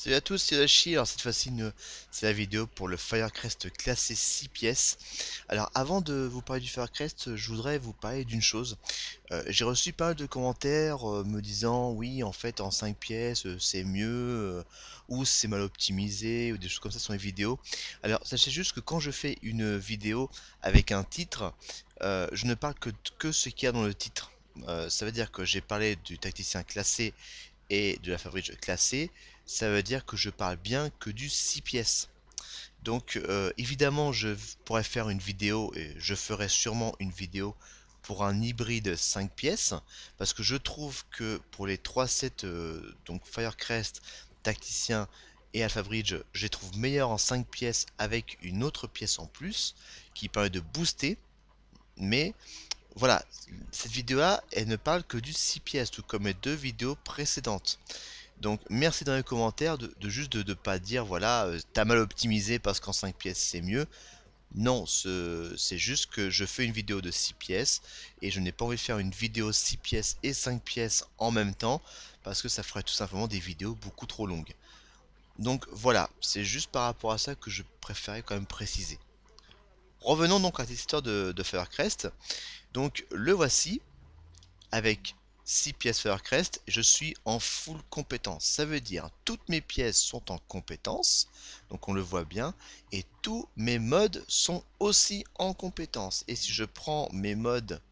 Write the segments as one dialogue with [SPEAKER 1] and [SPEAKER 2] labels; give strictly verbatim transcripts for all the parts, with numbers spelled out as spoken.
[SPEAKER 1] Salut à tous, c'est Dashi. Alors cette fois-ci, une- c'est la vidéo pour le Firecrest classé six pièces. Alors avant de vous parler du Firecrest, je voudrais vous parler d'une chose. Euh, j'ai reçu pas mal de commentaires euh, me disant oui, en fait, en cinq pièces, euh, c'est mieux, euh, ou c'est mal optimisé, ou des choses comme ça sur les vidéos. Alors sachez juste que quand je fais une vidéo avec un titre, euh, je ne parle que, que ce qu'il y a dans le titre. Euh, ça veut dire que j'ai parlé du tacticien classé et de la fabrique classée, ça veut dire que je parle bien que du six pièces. Donc euh, évidemment je pourrais faire une vidéo et je ferai sûrement une vidéo pour un hybride cinq pièces parce que je trouve que pour les trois sets euh, donc Firecrest, Tacticien et Alpha Bridge, je les trouve meilleurs en cinq pièces avec une autre pièce en plus qui permet de booster. Mais voilà, cette vidéo là elle ne parle que du six pièces tout comme mes deux vidéos précédentes. Donc merci dans les commentaires de, de juste de ne pas dire voilà euh, t'as mal optimisé parce qu'en cinq pièces c'est mieux. Non, c'est juste que je fais une vidéo de six pièces et je n'ai pas envie de faire une vidéo six pièces et cinq pièces en même temps parce que ça ferait tout simplement des vidéos beaucoup trop longues. Donc voilà, c'est juste par rapport à ça que je préférais quand même préciser. Revenons donc à cette histoire de, de Firecrest. Donc le voici avec six pièces Firecrest, je suis en full compétence. Ça veut dire toutes mes pièces sont en compétence, donc on le voit bien, et tous mes modes sont aussi en compétence. Et si je prends mes modes,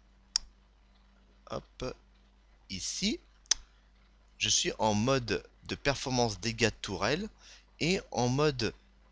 [SPEAKER 1] hop, ici, je suis en mode de performance dégâts de tourelle et en mode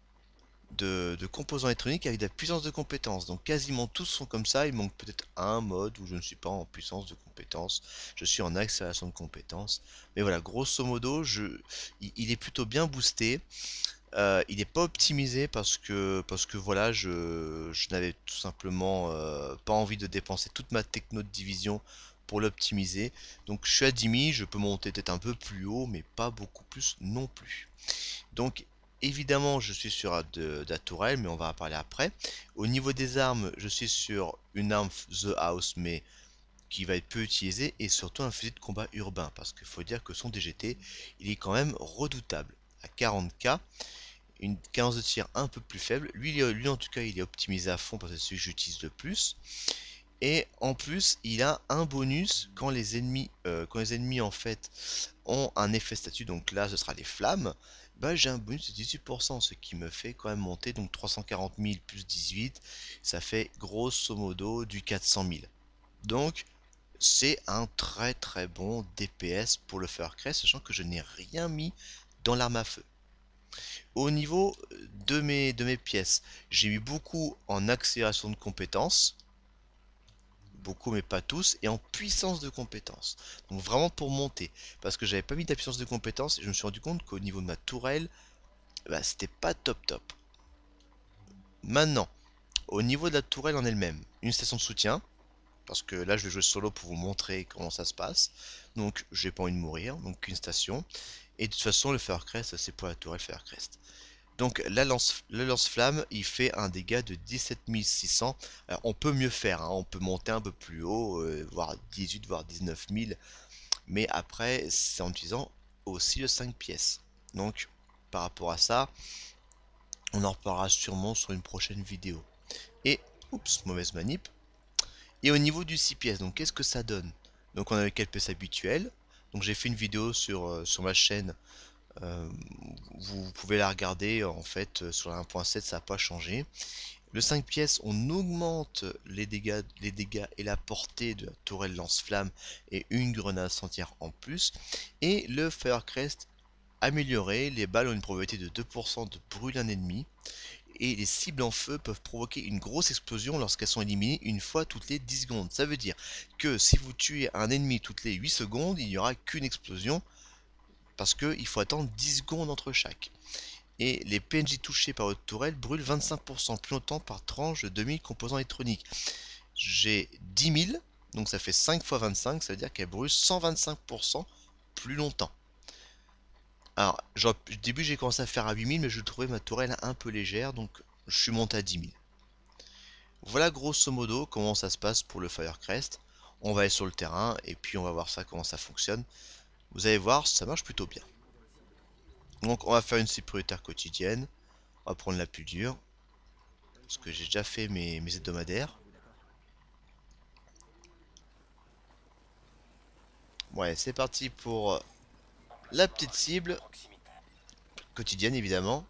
[SPEAKER 1] de, de composants électroniques avec de la puissance de compétence. Donc quasiment tous sont comme ça. Il manque peut-être un mode où je ne suis pas en puissance de compétence. Je suis en accélération de compétence. Mais voilà, grosso modo, je, il, il est plutôt bien boosté. Euh, il n'est pas optimisé parce que, parce que voilà, je, je n'avais tout simplement euh, pas envie de dépenser toute ma techno de division pour l'optimiser. Donc je suis à dix mille, je peux monter peut-être un peu plus haut, mais pas beaucoup plus non plus. Donc évidemment je suis sur de, de la tourelle, mais on va en parler après. Au niveau des armes, je suis sur une arme The House, mais qui va être peu utilisée, et surtout un fusil de combat urbain, parce qu'il faut dire que son D G T, il est quand même redoutable. À quarante K, une cadence de tir un peu plus faible. Lui, lui en tout cas, il est optimisé à fond parce que c'est celui que j'utilise le plus. Et en plus, il a un bonus quand les ennemis, euh, quand les ennemis en fait ont un effet statut. Donc là, ce sera les flammes. Bah, j'ai un bonus de dix-huit pour cent, ce qui me fait quand même monter. Donc trois cent quarante mille plus dix-huit, ça fait grosso modo du quatre cent mille. Donc c'est un très très bon D P S pour le Firecrest, sachant que je n'ai rien mis dans l'arme à feu. Au niveau de mes, de mes pièces, j'ai mis beaucoup en accélération de compétences, beaucoup mais pas tous, et en puissance de compétences. Donc vraiment pour monter, parce que j'avais pas mis de la puissance de compétences, et je me suis rendu compte qu'au niveau de ma tourelle, bah, c'était pas top top. Maintenant, au niveau de la tourelle en elle-même, une station de soutien, parce que là je vais jouer solo pour vous montrer comment ça se passe, donc j'ai pas envie de mourir, donc une station, et de toute façon le Firecrest c'est pour la tourelle Firecrest. Donc la lance, le lance-flamme, il fait un dégât de dix-sept mille six cents. Alors, on peut mieux faire, hein, on peut monter un peu plus haut, euh, voire dix-huit, voire dix-neuf mille. Mais après, c'est en utilisant aussi le cinq pièces. Donc, par rapport à ça, on en reparlera sûrement sur une prochaine vidéo. Et, oups, mauvaise manip. Et au niveau du six pièces, donc qu'est-ce que ça donne? Donc on a le calpes habituel. Donc j'ai fait une vidéo sur, euh, sur ma chaîne. Euh, vous pouvez la regarder en fait sur la un point sept, ça n'a pas changé. Le cinq pièces, on augmente les dégâts, les dégâts et la portée de la tourelle lance-flamme et une grenade entière en plus. Et le Firecrest amélioré, les balles ont une probabilité de deux pour cent de brûler un ennemi. Et les cibles en feu peuvent provoquer une grosse explosion lorsqu'elles sont éliminées une fois toutes les dix secondes. Ça veut dire que si vous tuez un ennemi toutes les huit secondes, il n'y aura qu'une explosion parce qu'il faut attendre dix secondes entre chaque. Et les P N J touchés par votre tourelle brûlent vingt-cinq pour cent plus longtemps par tranche de deux mille composants électroniques. J'ai dix mille, donc ça fait cinq fois vingt-cinq, ça veut dire qu'elle brûle cent vingt-cinq pour cent plus longtemps. Alors, genre, au début j'ai commencé à faire à huit mille, mais je trouvais ma tourelle un peu légère, donc je suis monté à dix mille. Voilà grosso modo comment ça se passe pour le Firecrest. On va aller sur le terrain et puis on va voir ça comment ça fonctionne. Vous allez voir, ça marche plutôt bien. Donc on va faire une cible prioritaire quotidienne. On va prendre la plus dure. Parce que j'ai déjà fait mes, mes hebdomadaires. Ouais, c'est parti pour la petite cible. Quotidienne évidemment.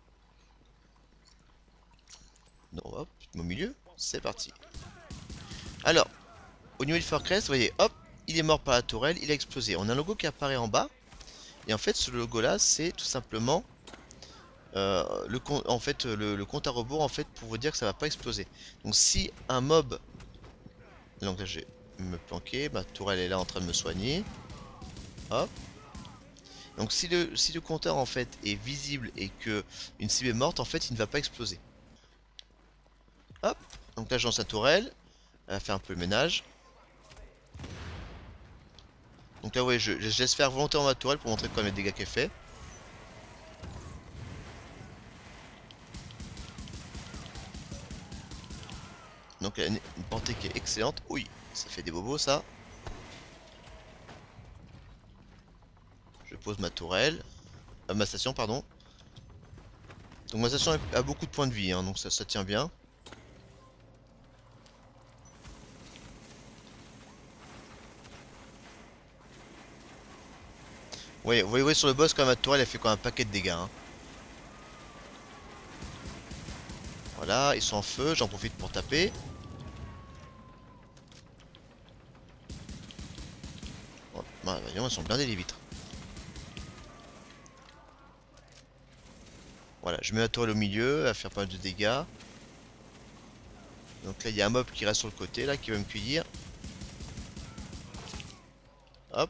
[SPEAKER 1] Donc hop, au milieu. C'est parti. Alors, au niveau du Fortress, vous voyez, hop, il est mort par la tourelle, il a explosé. On a un logo qui apparaît en bas. Et en fait, ce logo-là, c'est tout simplement euh, le, en fait, le, le compte à rebours en fait, pour vous dire que ça va pas exploser. Donc si un mob... Donc là, je vais me planquer. Ma tourelle est là en train de me soigner. Hop. Donc si le, si le compteur en fait est visible et que une cible est morte, en fait, il ne va pas exploser. Hop. Donc là, je lance la tourelle. Elle va faire un peu le ménage. Donc là, ouais, je, je laisse faire volontairement ma tourelle pour montrer quand même les dégâts qu'elle fait. Donc elle a une, une portée qui est excellente. Oui, ça fait des bobos ça. Je pose ma tourelle. Euh, ma station, pardon. Donc ma station a beaucoup de points de vie, hein, donc ça, ça tient bien. Oui, vous voyez sur le boss quand même, ma tourelle elle fait quand même un paquet de dégâts. Hein. Voilà, ils sont en feu, j'en profite pour taper. Oh, bah, voyons, ils sont blindés les vitres. Voilà, je mets la tourelle au milieu, elle va faire pas mal de dégâts. Donc là, il y a un mob qui reste sur le côté, là, qui va me cueillir. Hop.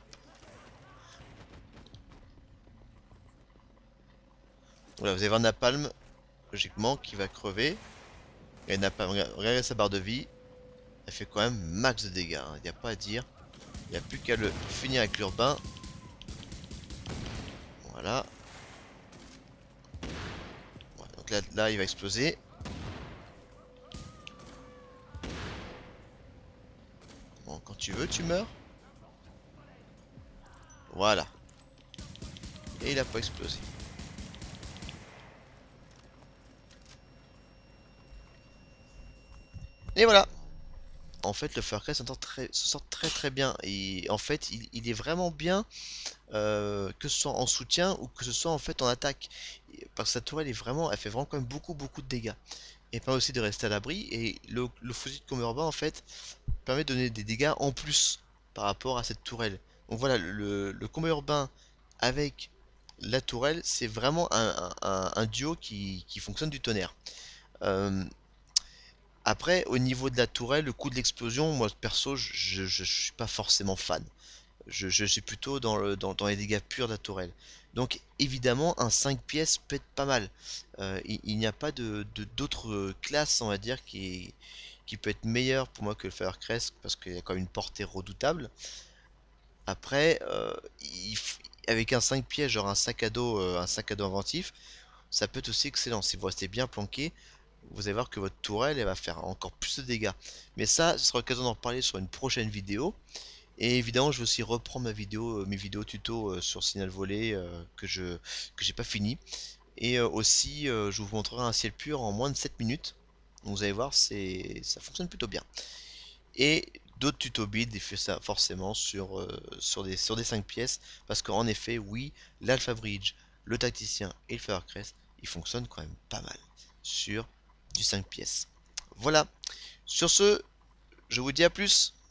[SPEAKER 1] Voilà, vous avez un napalm, logiquement, qui va crever. Et napalm, regardez sa barre de vie. Elle fait quand même max de dégâts, il hein, n'y a pas à dire. Il n'y a plus qu'à le finir avec l'urbain. Voilà. Voilà. Donc là, là, il va exploser. Bon, quand tu veux, tu meurs. Voilà. Et il a pas explosé. Et voilà. En fait, le Furcrest s'en sort très, se sort très très bien. Et en fait, il, il est vraiment bien, euh, que ce soit en soutien ou que ce soit en fait en attaque. Parce que sa tourelle est vraiment, elle fait vraiment quand même beaucoup beaucoup de dégâts. Et permet aussi de rester à l'abri. Et le, le fusil de combat urbain en fait permet de donner des dégâts en plus par rapport à cette tourelle. Donc voilà, le, le combat urbain avec la tourelle, c'est vraiment un, un- un duo qui, qui fonctionne du tonnerre. Euh, Après, au niveau de la tourelle, le coup de l'explosion, moi perso, je, je, je suis pas forcément fan. Je, je suis plutôt dans, le, dans, dans les dégâts purs de la tourelle. Donc évidemment, un cinq pièces peut être pas mal. Euh, il il n'y a pas de, de- d'autre classe, on va dire, qui, qui peut être meilleure pour moi que le Firecrest, parce qu'il y a quand même une portée redoutable. Après, euh, il f- avec un cinq pièces, genre un sac à dos, euh, un sac à dos inventif, ça peut être aussi excellent. Si vous restez bien planqué, vous allez voir que votre tourelle elle va faire encore plus de dégâts. Mais ça, ce sera l'occasion d'en reparler sur une prochaine vidéo. Et évidemment, je vais aussi reprendre ma vidéo, euh, mes vidéos tuto euh, sur Signal Volé euh, que je que j'ai pas fini. Et euh, aussi, euh, je vous montrerai un ciel pur en moins de sept minutes. Donc vous allez voir, c'est ça fonctionne plutôt bien. Et d'autres tutos build, il fait ça forcément sur, euh, sur des, sur des cinq pièces. Parce qu'en effet, oui, l'Alpha Bridge, le Tacticien et le Firecrest, ils fonctionnent quand même pas mal sur du cinq pièces. Voilà. Sur ce, je vous dis à plus.